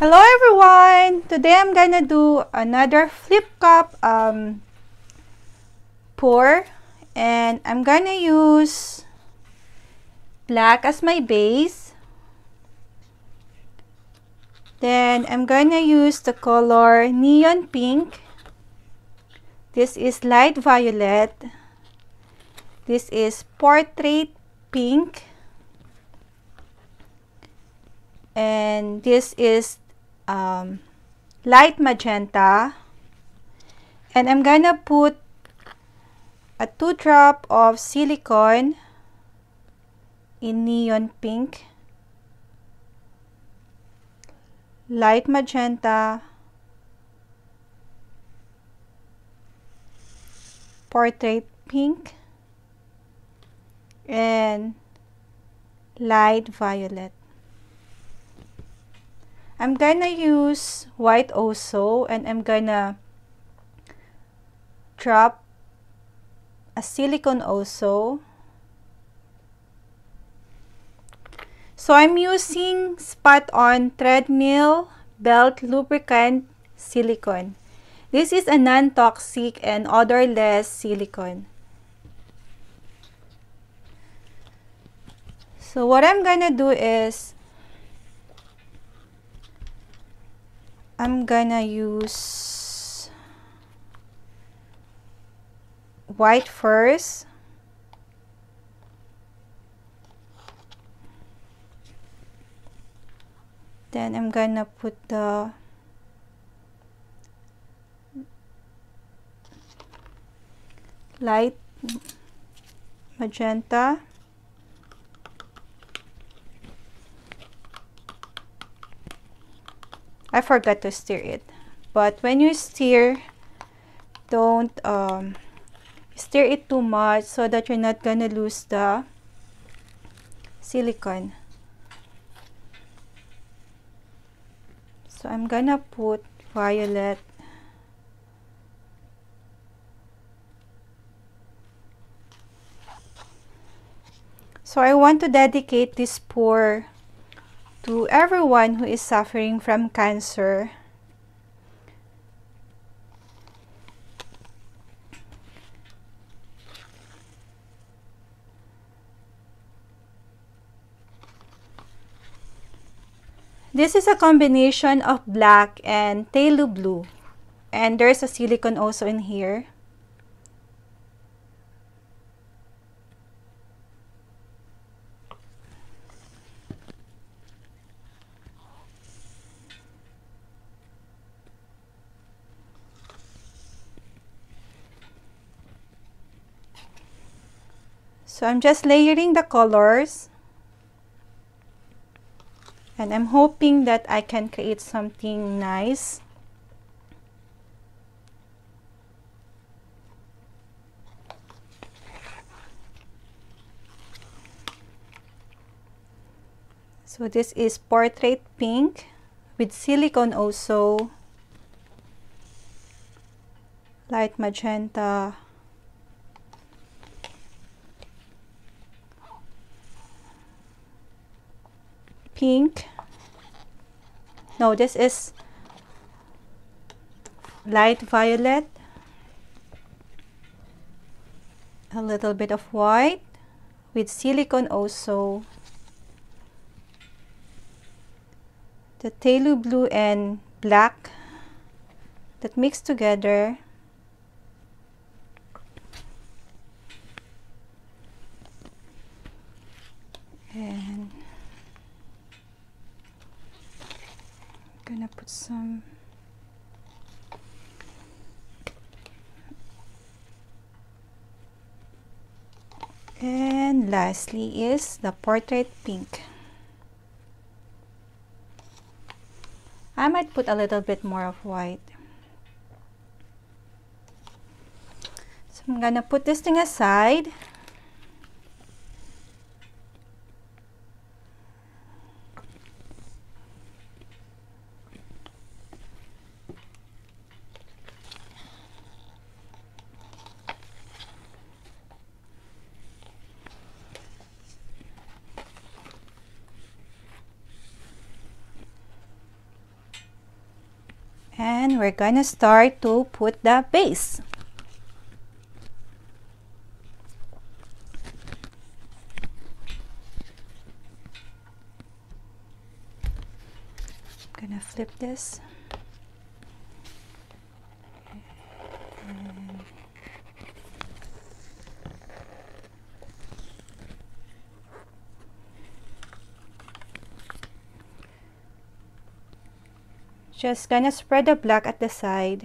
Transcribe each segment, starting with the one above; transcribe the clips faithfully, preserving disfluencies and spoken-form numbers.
Hello everyone! Today I'm gonna do another flip cup um, pour, and I'm gonna use black as my base. Then I'm gonna use the color neon pink. This is light violet. This is portrait pink. And this is um, light magenta. And I'm gonna put a two drop of silicone in neon pink, light magenta, portrait pink, and light violet. I'm gonna use white also, and I'm gonna drop a silicone also. So I'm using spot on treadmill belt lubricant silicone. This is a non-toxic and odorless silicone. So what I'm gonna do is I'm gonna use white first. Then I'm gonna put the light magenta. I forgot to stir it, but when you stir, don't um, stir it too much so that you're not gonna lose the silicone. So I'm gonna put violet. So I want to dedicate this pour to everyone who is suffering from cancer. This is a combination of black and phthalo blue, and there's a silicone also in here. So I'm just layering the colors, and I'm hoping that I can create something nice. So this is portrait pink with silicone also, light magenta, pink. No, this is light violet, a little bit of white with silicone also, the phthalo blue and black that mix together, and I'm gonna put some and lastly is the portrait pink. I might put a little bit more of white. So I'm gonna put this thing aside. And we're gonna start to put the base. I'm gonna flip this. And just gonna spread the black at the side.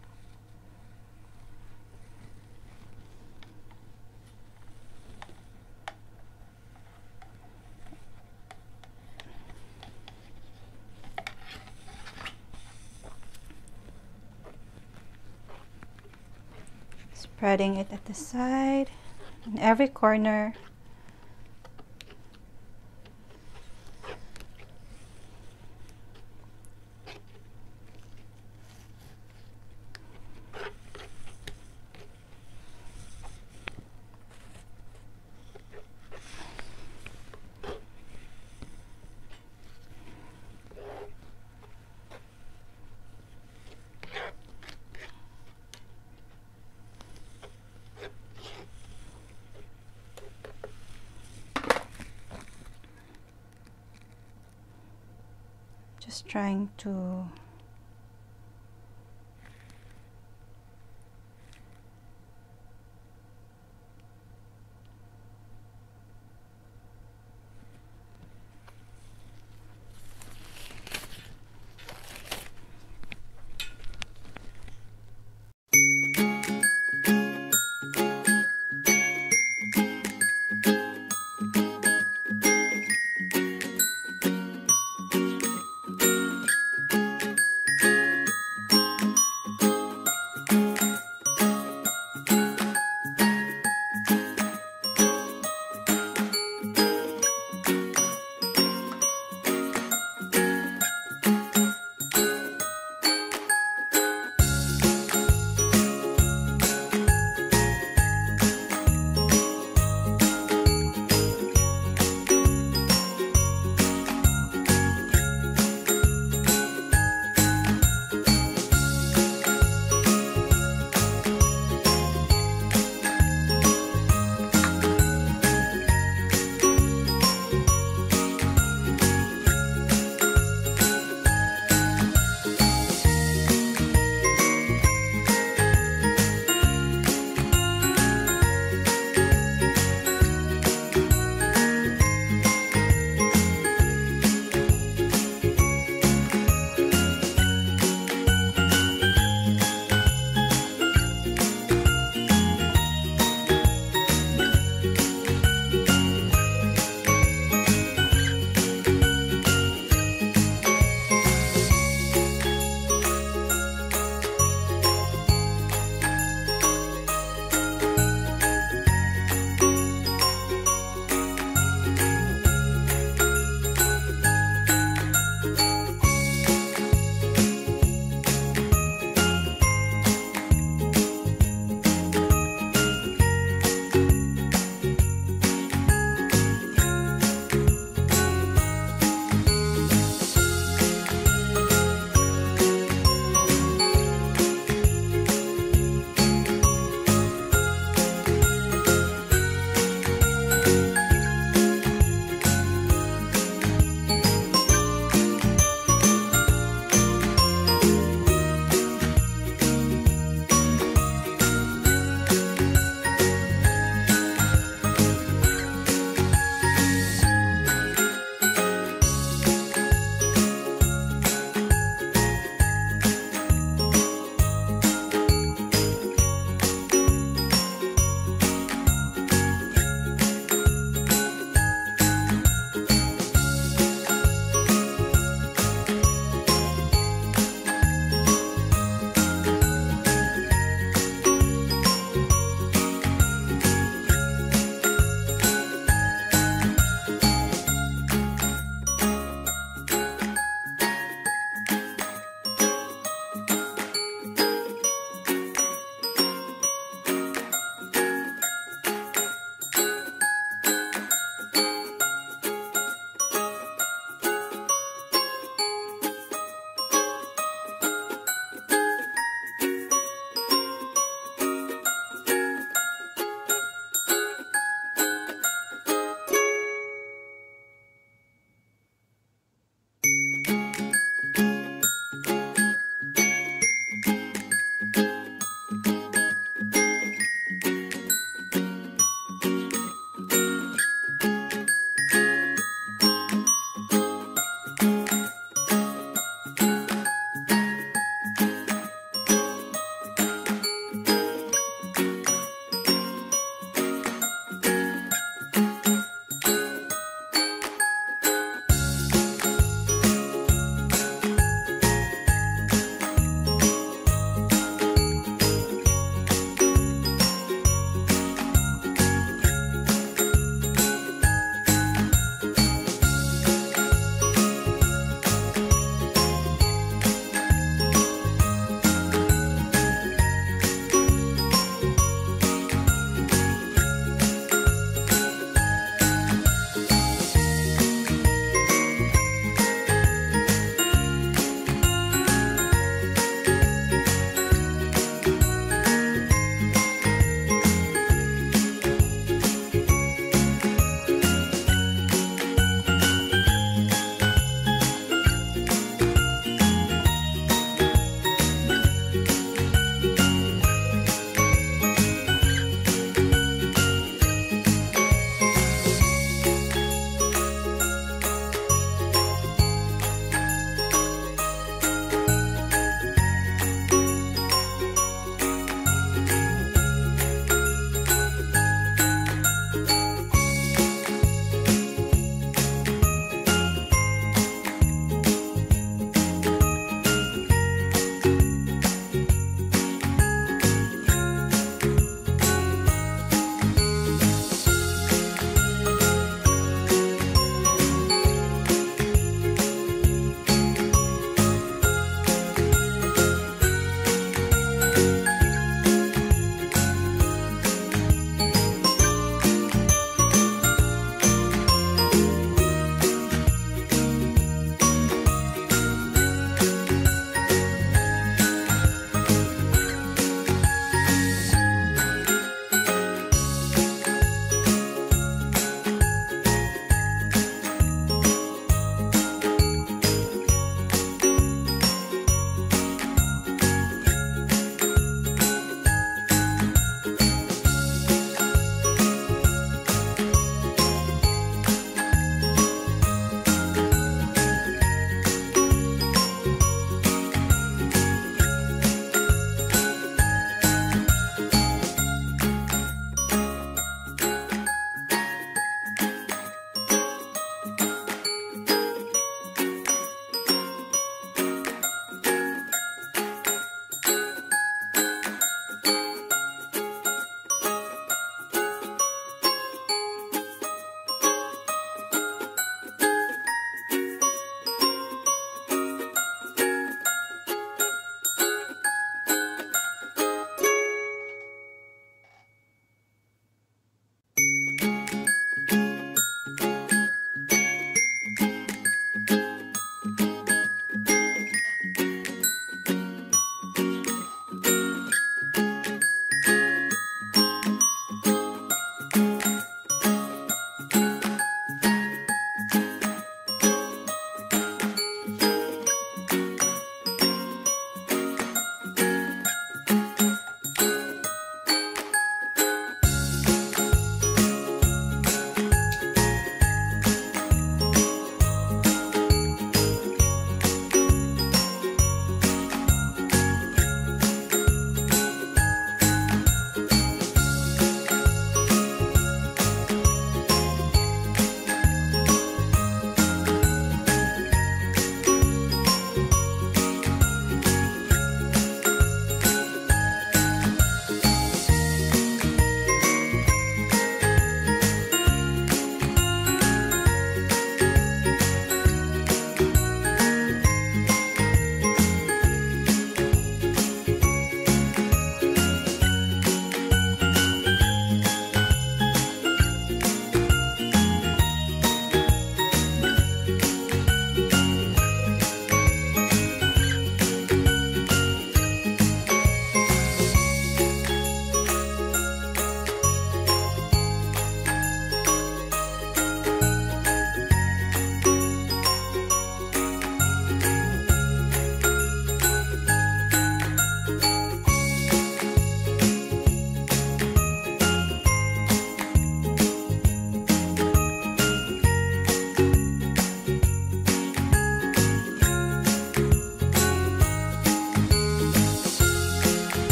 Spreading it at the side, in every corner. Just trying to